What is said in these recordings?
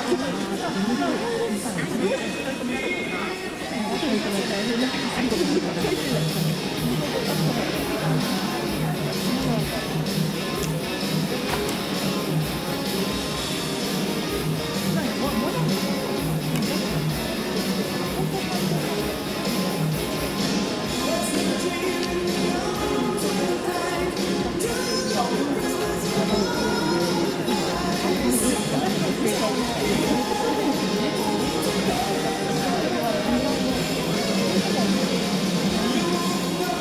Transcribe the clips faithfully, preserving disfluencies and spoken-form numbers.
「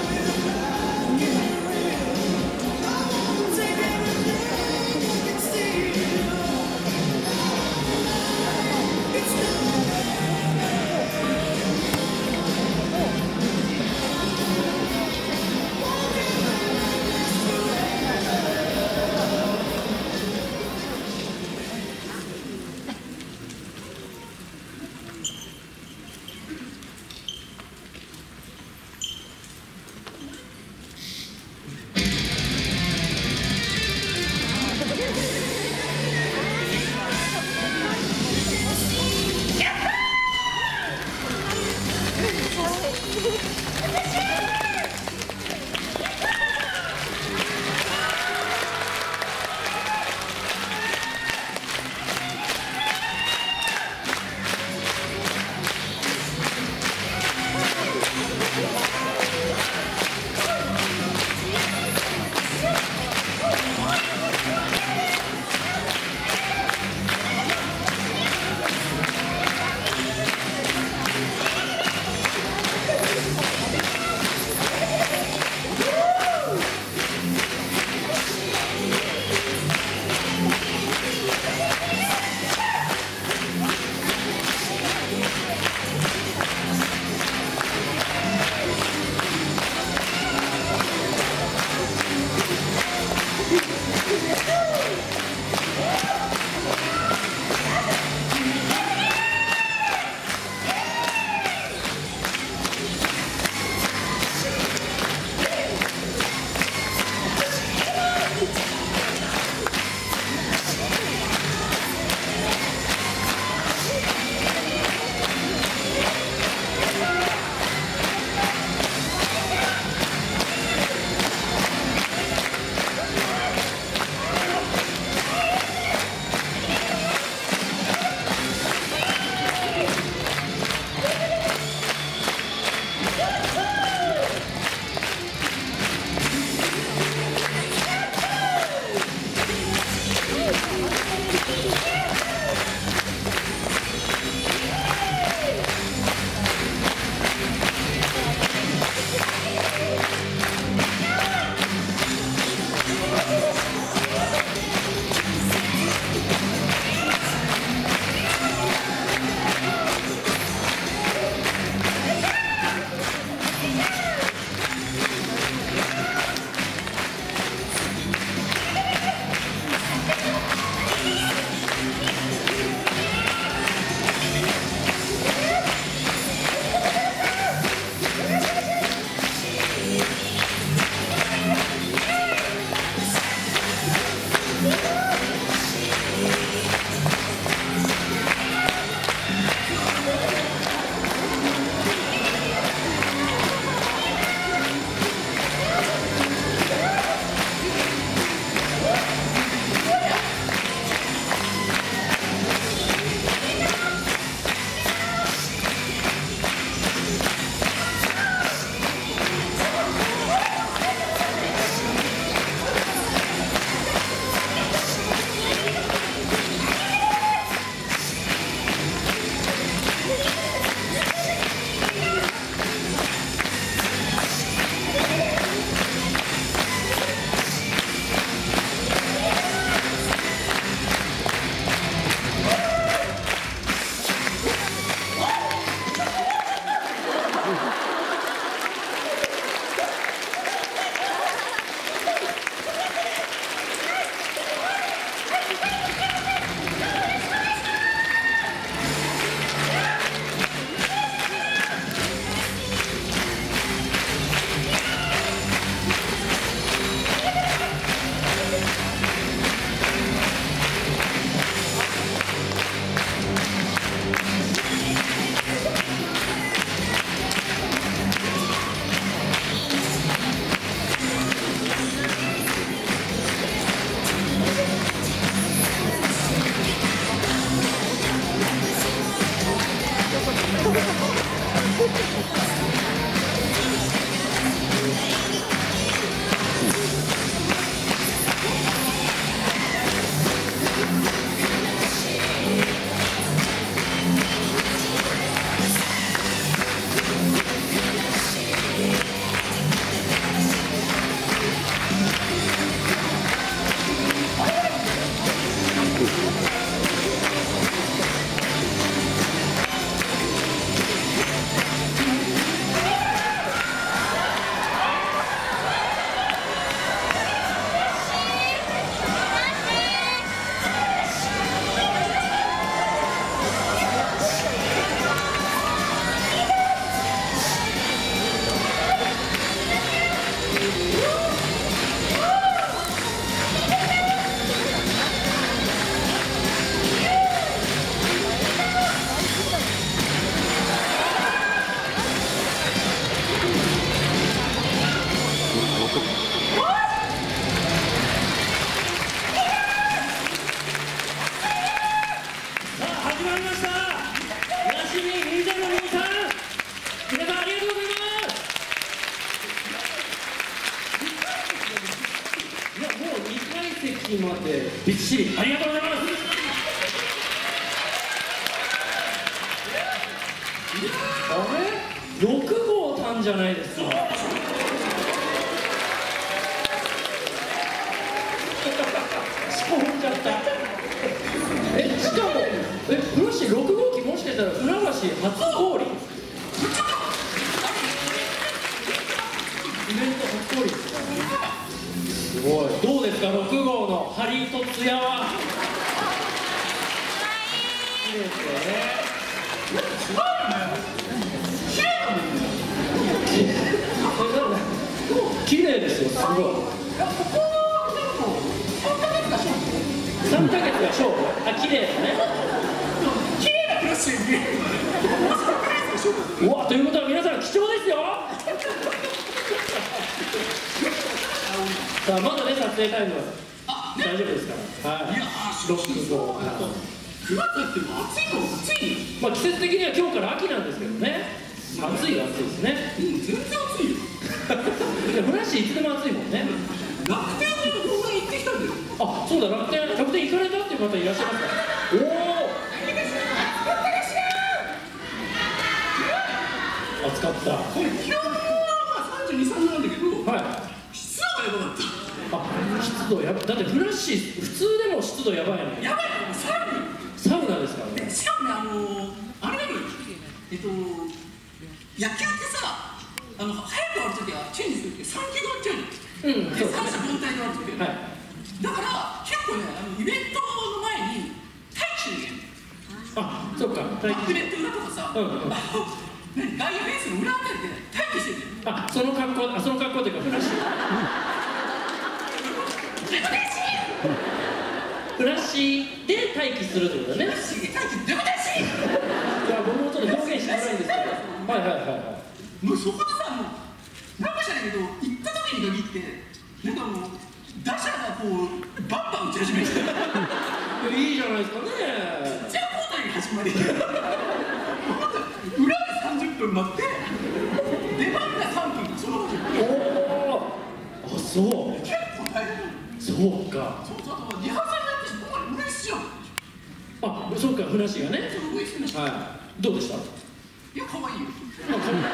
しりありがとうございます。あれろくごうたんじゃないですか。仕込んじゃった。え、しかもえ、フラッシュろくごうきもしかしたら船橋初降臨、イベント初降臨ですか。すごい。どうですかろくごうのハリとツヤは。綺麗ですよね。綺麗ですよ、すごい。さんかげつが勝負。あ、綺麗だね。 綺麗なクラッシュにうわ、ということは皆さん貴重ですよ。さあ、まだね、撮影タイムは大丈夫ですから。はい。 いやー、ろくごう。くがつっても暑いの暑い。 まあ季節的には今日から秋なんですけどね。暑いは暑いですね。 うん、全然暑いよ。 フラッシュいつでも暑いもんね。 楽天の動画行ってきたんだよ。 あ、そうだ、楽天楽天行かれたっていう方いらっしゃいますか。おお。暑かった。 これ気温はさんじゅうに、さんどなんだけど、 はい。 湿度がやばかった。 あ、湿度やばい。だってフラッシュ普通でも湿度やばいの。 やばいの、サウナ。 サウナですからね。 しかもね、あのあれなのよ。えっと野球ってさ、あの早く終わるときはチェンジするってさんきゅうで終わっちゃうの。うん、そうですね。三者凡退で終わるとき。はい。だから結構ね、あのイベントの前に待機してるね。 あ、そっか。 バックネット裏とかさ、うんうん。何、外野フェンスの裏あたりで待機してるね。 あ、その格好、あ、その格好というかフラッシュ。フラッシーで待機するってことだね。 フラッシーで待機でもだし。 いや、僕もちょっと表現しづらいんですけど。はいはいはいはい。 もうそこでさ、もうなんかしらないけど行った時に限ってなんかもう打者がこうバンバン打ち始めて。 いいじゃないですかね。 じゃあ交代が始まり。裏でさんじゅっぷん待って出番がさんぷんそのまま。おお。あ、そう。 結構大変。 そうか。 そうそう、リハーサルやってここまで無理っすよ。 あ、そうか、フラッシーがね。はい。どうでした？いや、可愛いよ。 あ、可愛い。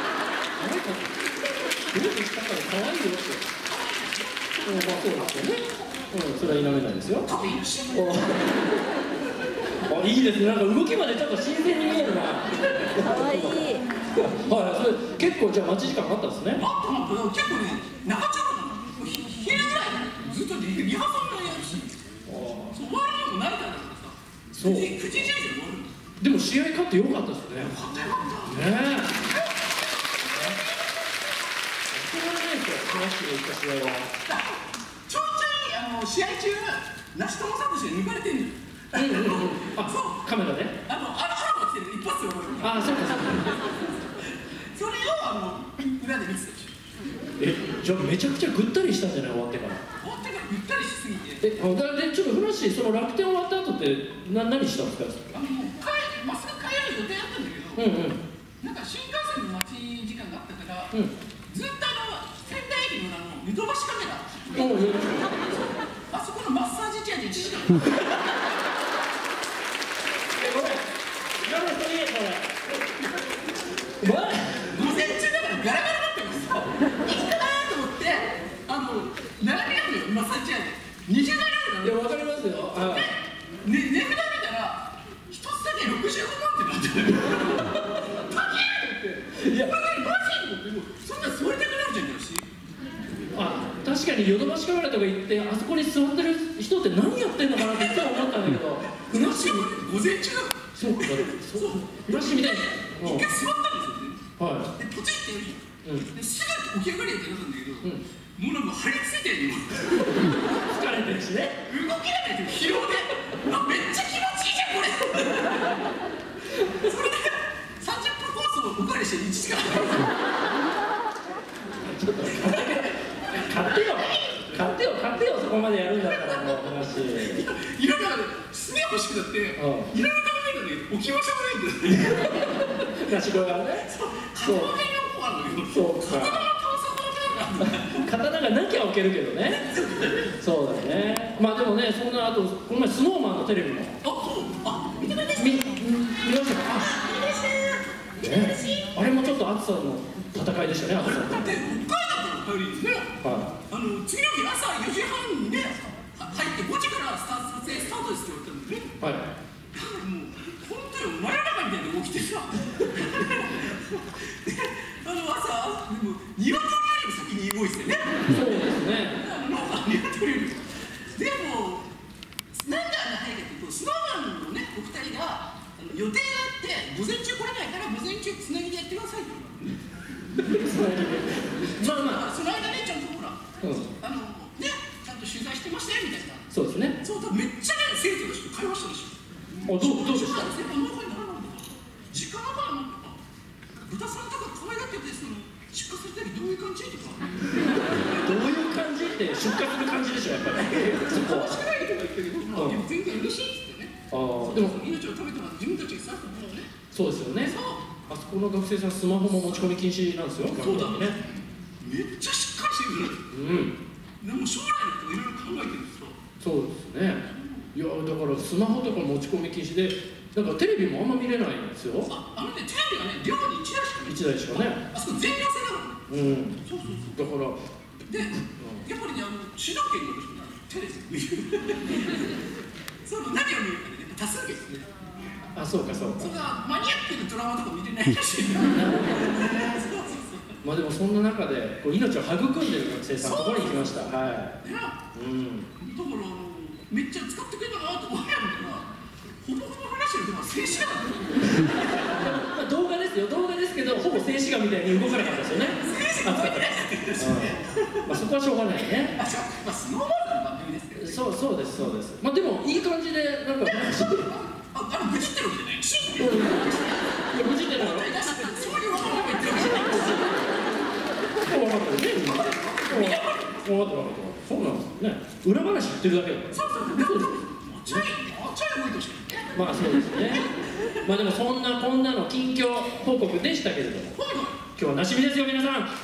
どうでしたか？可愛いよって。うん、まあそうですよね。うん、それは否めないですよ。 可愛いし。 あ、いいですね。なんか動きまでちょっと新鮮に見えるな。 可愛い。 はい、それ結構じゃあ待ち時間あったんですね。 あったのかな、結構ね、長丁場なの。昼ぐらいずっとリハーサルもやるし。終わりにもないからだからさ。そう。くじ、くじじゅうじ終わる。 でも試合勝ってよかったですね。 よかったよかった。 ねえ。怒らないですよ、フラッシュで行った試合は。 ちょいちょいあの試合中、梨友さんとして抜かれてんのよ。 あ、そう、カメラで。 あの、あの、あの、来てる、一発で終わる。 あ、そうか、そうか。 それを、あの、裏で見てたでしょ。 え、じゃあ、めちゃくちゃぐったりしたんじゃない、終わってから。 終わってからぐったりしすぎて。 え、あ、だ、で、ちょっとフラッシー、その楽天終わった後って、な、何したんですか。 あの、もう、帰、まっすぐ帰る予定だったんだけど。 うんうん。 なんか新幹線の待ち時間があったから。 うん。 ずっとあの、仙台駅の、あの、ヨドバシカメラ。 おお、 あそこのマッサージチェアでいちじかん。 え、これ。何それ、これ。 午前中だからガラガラだったんですよ。いいかなと思って、あの、並びなのよ、マッサージチェアで。にじゅうだいあるいや、わかりますよ。はい。 ね、値札見たら、一つだけろくじゅうごまんってなってる。高いって。いや、マジでそんな座りたくなるじゃん、し。 あ、確かにヨドバシカメラとか行って、あそこに座ってる人って何やってんのかなっていつも思ったんだけど。 フラッシュ午前中だ。 そうか、そう。フラッシュみたいに。 一回座ったんですよね。 はい。 で、ポチってやるじゃん。 うん。 ですぐ起き上がりやってなったんだけど、 うん。 もうなんか張り付いてるよ。 疲れてるしね。 動けないで疲労で、あ、めっちゃ気持ちいいじゃんこれ。それでさんじゅっぷんコースをお借りしていちじかん。 ちょっと買ってよ、買ってよ、買ってよ、そこまでやるんだったらもう話。 いろいろすげえ欲しくなって、いろいろ考えたんだけど置き場所がないんだよね。 なしごがね。 そう。カゴがよくあるんだけど、 そうか。 カゴの探索の手が。 刀がなきゃ置けるけどね。そうだね。まあでもね、そんなあとこの前スノーマンのテレビも。 あ、そう。あ、見てくれて。 見見ましたか。あれもちょっと暑さの戦いでしたね。暑さ。 だって北海道から帰りですね。 はい。あの次の日朝よじはんにね入ってごじからスタート撮影スタートですって言われたんですね。はい。もう本当に真夜中みたいに起きてさ。あの朝でも鶏よりも先に動いてね。 そうですね。 鶏よりも。でもなんであんな早いかというとスノーマンのねお二人が予定があって午前中来れないから午前中つなぎでやってくださいと。まあまあその間ねちゃんとほら、うん、あのねちゃんと取材してましたよみたいな。そうですね。そうだめっちゃね生徒の人会話したでしょ。あ、どうどうでした。先輩の中にならないのか。時間があるのか。豚さんとか可愛がっててその出荷するときどういう感じとか。 どういう感じって出荷する感じでしょやっぱり。 そこはしくないとか言ってるけど、まあ全然嬉しいってね。ああでも命を食べても自分たちがさっともうね。そうですよね。あそこの学生さんスマホも持ち込み禁止なんですよ。そうだね。めっちゃしっかりしてるね。うん。でも将来のこといろいろ考えてるんですよ。そうですね。いやだからスマホとか持ち込み禁止で、なんかテレビもあんま見れないんですよ。あ、あのねテレビがね寮にいちだいしかない。いちだいしかね。あそこ全寮制なの。うん。そうそうそう。だからでやっぱりねあの主導権がある人がテレビ見る。その何を見るかでね多数決ね。あ、そうかそうか。それはマニアックなドラマとか見てないらしい。まあでもそんな中でこう命を育んでる学生さんここに来ました。はい。うん。だからめっちゃ使ってくれたなと思うやんけど、ほぼほぼ話してるでも静止画なんだよ。動画ですよ動画ですけどほぼ静止画みたいに動かなかったですよね。静止画動いてないですよ。まあそこはしょうがないね。まあスノーボールの番組ですけど。そうそうですそうです。まあでもいい感じでなんか。あ、あのブチってるわけじゃないし。いやブチってるの。そういうわがまま言ってるわけじゃない。分かったよね。分かった分かった。そうなんですね。裏話言ってるだけだから。そうそうそう。もうちょいもうちょい動いてほしい。まあそうですね。まあでもそんなこんなの近況報告でしたけれども、今日はなしみですよ皆さん。あの。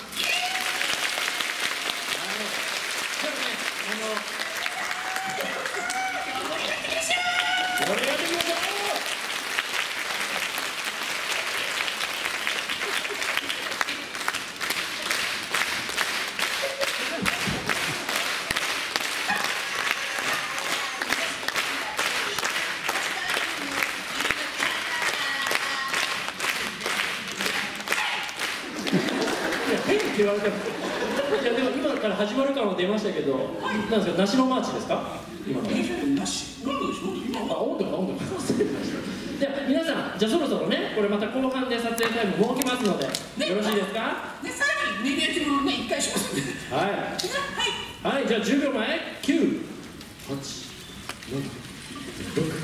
言われてもいやでも今から始まる感は出ましたけど、なんですか梨のマーチですか今の。梨温度でしょ今。あ温度か温度か。では皆さんじゃあそろそろねこれまた後半で撮影タイム設けますのでよろしいですか。でさらにネギ焼きもね一回しますんで。はいはいはいじゃあじゅうびょうまえきゅうはちよんろくごよん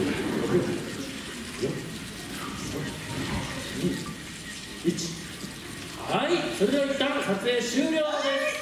さんにいち。はい、それでは一旦撮影終了です。